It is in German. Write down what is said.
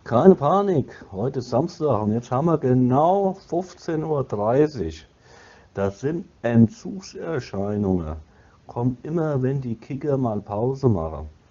Keine Panik, heute ist Samstag und jetzt haben wir genau 15:30 Uhr. Das sind Entzugserscheinungen. Kommt immer, wenn die Kicker mal Pause machen.